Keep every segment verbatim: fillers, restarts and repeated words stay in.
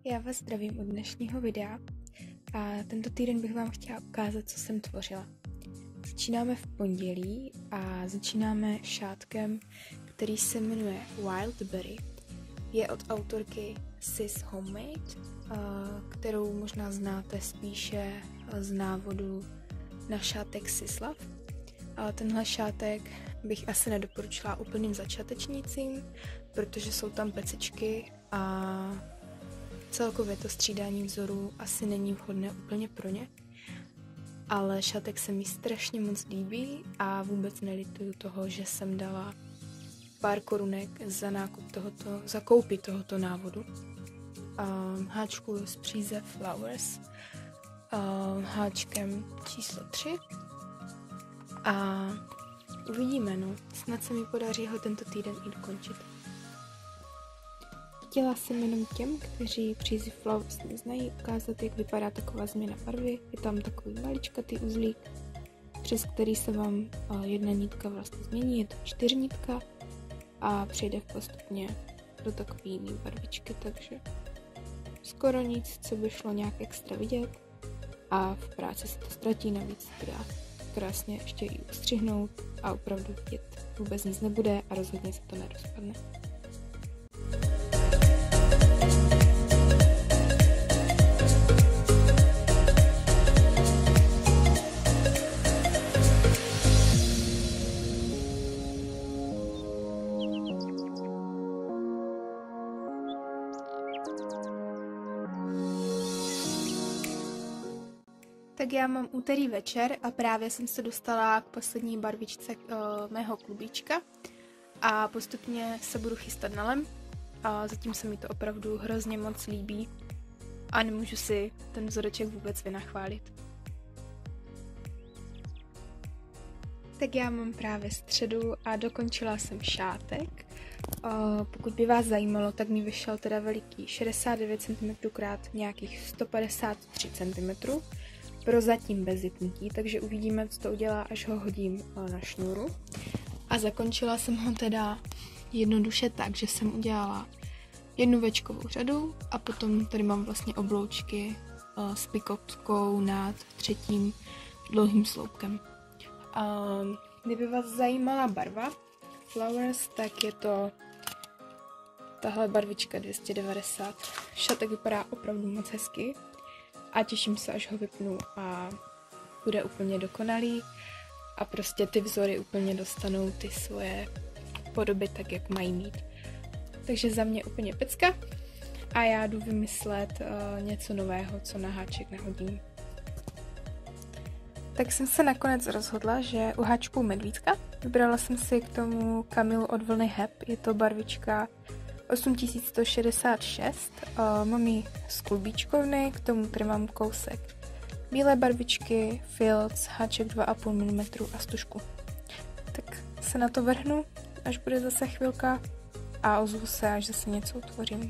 Já vás zdravím od dnešního videa a tento týden bych vám chtěla ukázat, co jsem tvořila. Začínáme v pondělí a začínáme šátkem, který se jmenuje Wildberry. Je od autorky Sis Homemade, kterou možná znáte spíše z návodu na šátek Sislav. Ale tenhle šátek bych asi nedoporučila úplným začátečnícím, protože jsou tam pecičky a celkově to střídání vzorů asi není vhodné úplně pro ně. Ale šátek se mi strašně moc líbí a vůbec nelituju toho, že jsem dala pár korunek za nákup tohoto, za koupi tohoto návodu. Um, háčku z příze Flowers, um, háčkem číslo tři a uvidíme, no, snad se mi podaří ho tento týden i dokončit. Chtěla jsem jenom těm, kteří přízi Flowers neznají, ukázat, jak vypadá taková změna barvy. Je tam takový maličkatý uzlík, přes který se vám jedna nitka vlastně změní, je to čtyřnitka a přejde postupně do takové jiné barvičky, takže skoro nic, co by šlo nějak extra vidět a v práci se to ztratí, navíc to dá krásně ještě i ustřihnout a opravdu vidět vůbec nic nebude a rozhodně se to nerozpadne. Tak já mám úterý večer a právě jsem se dostala k poslední barvičce uh, mého klubíčka a postupně se budu chystat na lem a zatím se mi to opravdu hrozně moc líbí a nemůžu si ten vzoreček vůbec vynachválit. Tak já mám právě středu a dokončila jsem šátek. Uh, pokud by vás zajímalo, tak mi vyšel teda veliký šedesát devět centimetrů krát nějakých sto padesát tři centimetrů. Prozatím bez zipnutí, takže uvidíme, co to udělá, až ho hodím na šňůru. A zakončila jsem ho teda jednoduše tak, že jsem udělala jednu večkovou řadu a potom tady mám vlastně obloučky s pikotkou nad třetím dlouhým sloupkem. A kdyby vás zajímala barva Flowers, tak je to tahle barvička dvě stě devadesát. Šatek vypadá opravdu moc hezky. A těším se, až ho vypnu a bude úplně dokonalý a prostě ty vzory úplně dostanou ty svoje podoby tak, jak mají mít. Takže za mě úplně pecka a já jdu vymyslet uh, něco nového, co na háček nahodím. Tak jsem se nakonec rozhodla, že u háčku medvídka vybrala jsem si k tomu Kamilu od vlny Heb, je to barvička osm tisíc sto šedesát šest, uh, mám ji z klubíčkovny, k tomu tady mám kousek bílé barvičky, Fields, háček dva a půl milimetru a stužku. Tak se na to vrhnu, až bude zase chvilka a ozvu se, až zase něco utvořím.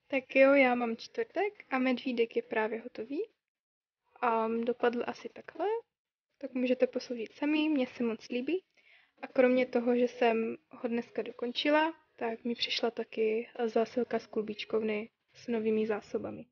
Tak jo, já mám čtvrtek a medvídek je právě hotový. A dopadl asi takhle, tak můžete posoudit sami, mně se moc líbí. A kromě toho, že jsem ho dneska dokončila, tak mi přišla taky zásilka z klubíčkovny s novými zásobami.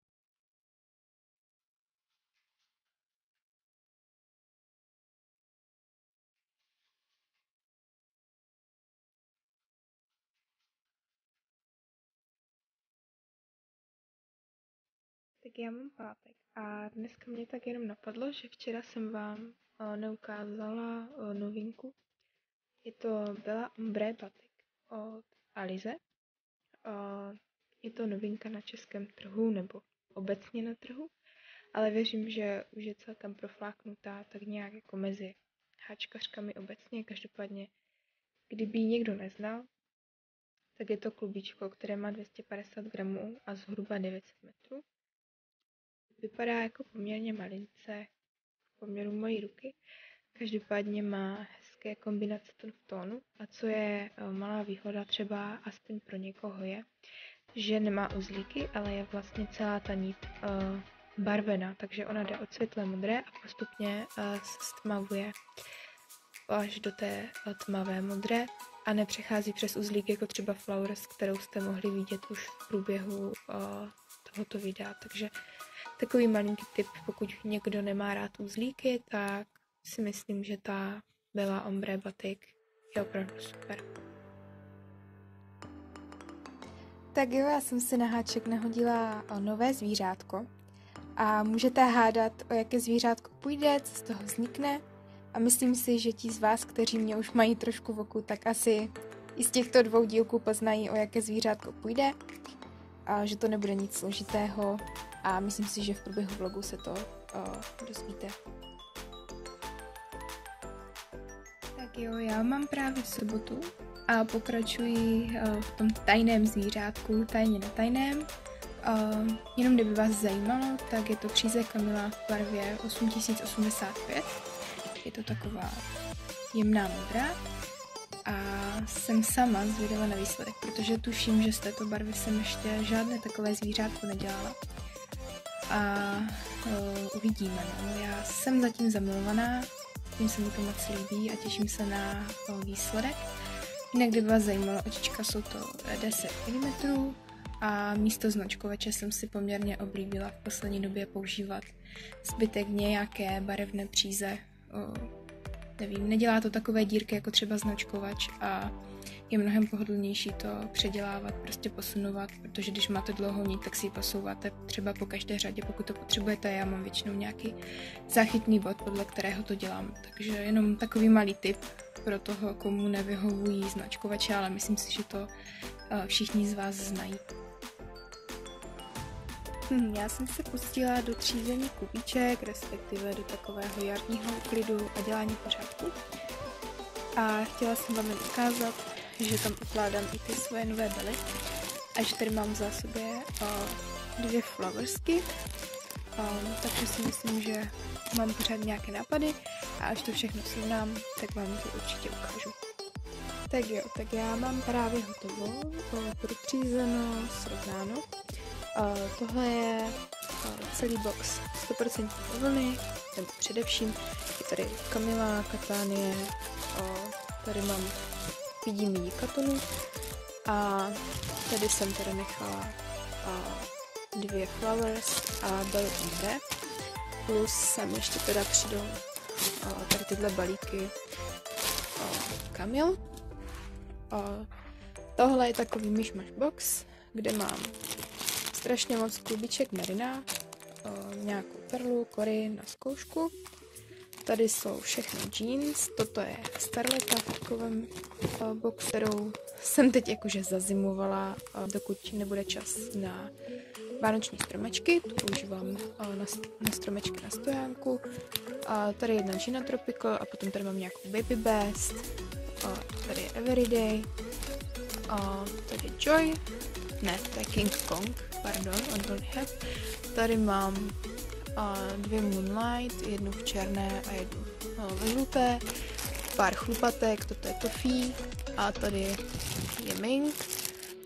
Tak já mám pátek a dneska mě tak jenom napadlo, že včera jsem vám o, neukázala o, novinku. Je to Bella Ombre batik od Alize. O, je to novinka na českém trhu nebo obecně na trhu, ale věřím, že už je celkem profláknutá tak nějak jako mezi háčkařkami obecně. Každopádně, kdyby ji někdo neznal, tak je to klubíčko, které má dvě stě padesát gramů a zhruba devět set metrů. Vypadá jako poměrně malince v poměru mojí ruky. Každopádně má hezké kombinace tón v tónu a co je malá výhoda třeba aspoň pro někoho je, že nemá uzlíky, ale je vlastně celá ta nit uh, barvená, takže ona jde od světle modré a postupně uh, se stmavuje až do té uh, tmavé modré a nepřechází přes uzlík jako třeba Flowers, kterou jste mohli vidět už v průběhu uh, tohoto videa, takže takový malinký tip, pokud někdo nemá rád uzlíky, tak si myslím, že ta Bella Ombre batik je opravdu super. Tak jo, já jsem si na háček nahodila nové zvířátko a můžete hádat, o jaké zvířátko půjde, co z toho vznikne a myslím si, že ti z vás, kteří mě už mají trošku v oku, tak asi i z těchto dvou dílků poznají, o jaké zvířátko půjde a že to nebude nic složitého a myslím si, že v průběhu vlogu se to uh, dozvíte. Tak jo, já mám právě sobotu a pokračuji uh, v tom tajném zvířátku, tajně netajném. Uh, jenom kdyby vás zajímalo, tak je to příze Kamila v barvě osm tisíc osmdesát pět. Je to taková jemná modrá a jsem sama zvědavá na výsledek, protože tuším, že z této barvy jsem ještě žádné takové zvířátko nedělala. A uh, uvidíme, no. Já jsem zatím zamilovaná, tím se mi to moc líbí a těším se na uh, výsledek. Jinak kdyby vás zajímalo, očička jsou to deset milimetrů a místo značkovače jsem si poměrně oblíbila v poslední době používat zbytek nějaké barevné příze. Uh, nevím, nedělá to takové dírky jako třeba značkovač a je mnohem pohodlnější to předělávat, prostě posunovat, protože když máte dlouhou nit, tak si ji posouváte třeba po každé řadě, pokud to potřebujete. Já mám většinou nějaký záchytný bod, podle kterého to dělám. Takže jenom takový malý tip pro toho, komu nevyhovují značkovače, ale myslím si, že to všichni z vás znají. Hm, já jsem se pustila do třízení kubíček, respektive do takového jarního uklidu a dělání pořádku. A chtěla jsem vám jen ukázat, že tam ukládám i ty svoje nové bely a že tady mám v zásobě uh, dvě flowersky, um, takže si myslím, že mám pořád nějaké nápady a až to všechno srovnám, tak vám to určitě ukážu. Tak jo, tak já mám právě hotovo, uh, protřízeno, srovnáno. Uh, tohle je uh, celý box sto procent vlny, nebo především je tady Kamila, Katánie, uh, tady mám vidím jí katonu a tady jsem teda nechala uh, dvě Flowers a Bella Ombre, plus jsem ještě teda přidal uh, tady tyhle balíky uh, Kamil. Uh, tohle je takový myšmaš box, kde mám strašně moc klubiček Merina, uh, nějakou perlu, kory na zkoušku. Tady jsou všechny jeans, toto je Starleta v takovém uh, boxeru. Jsem teď jakože zazimovala, uh, dokud nebude čas na vánoční stromečky, tu používám uh, na, na stromečky na stojánku. Uh, tady je jedna Gina Tropical a potom tady mám nějakou Baby Best, uh, tady je Everyday, uh, tady je Joy, ne, to je King Kong, pardon, on don't have. Tady mám a dvě Moonlight, jednu v černé a jednu no, ve žluté, pár chlupatek, toto je Toffee a tady je Mink.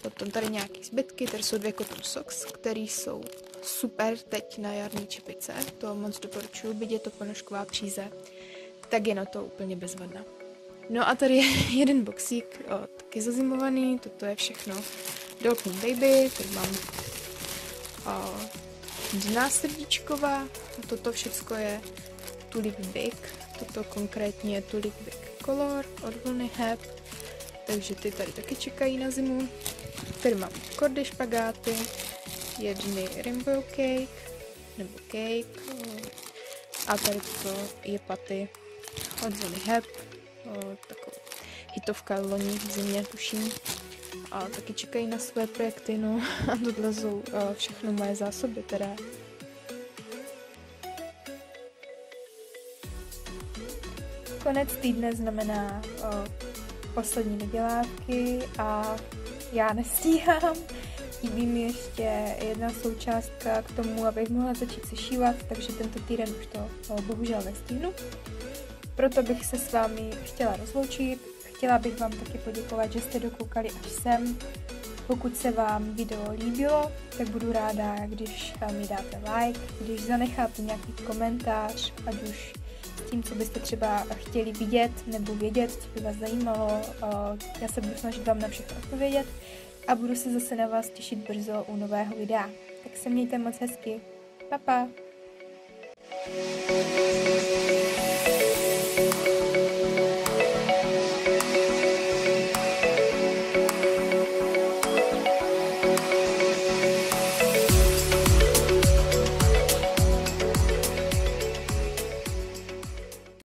Potom tady nějaký zbytky, tady jsou dvě cotton socks, které jsou super teď na jarní čepice, to moc doporučuji, byť je to ponožková příze, tak je na to úplně bezvadná. No a tady je jeden boxík, o, taky zazimovaný, toto je všechno Dolphin Baby, tady mám o, dna srdíčková, a toto všechno je Tulip Big, toto konkrétně je Tulip Big Color od vlny Heb, takže ty tady taky čekají na zimu. Tady mám kordy špagáty, jedny Rainbow Cake, nebo Cake, a tady to je paty od vlny Heb, taková hitovka loni v zimě, tuším. A taky čekají na své projekty, no a tohle jsou všechno moje zásoby teda. Konec týdne znamená o, poslední nedělávky a já nestíhám. Chybí mi ještě jedna součástka k tomu, abych mohla začít sešívat, takže tento týden už to o, bohužel nestihnu. Proto bych se s vámi chtěla rozloučit. Chtěla bych vám taky poděkovat, že jste dokoukali až sem. Pokud se vám video líbilo, tak budu ráda, když mi dáte like, když zanecháte nějaký komentář, ať už s tím, co byste třeba chtěli vidět nebo vědět, co by vás zajímalo. Já se budu snažit vám na všechno odpovědět a budu se zase na vás těšit brzo u nového videa. Tak se mějte moc hezky. Pa, pa.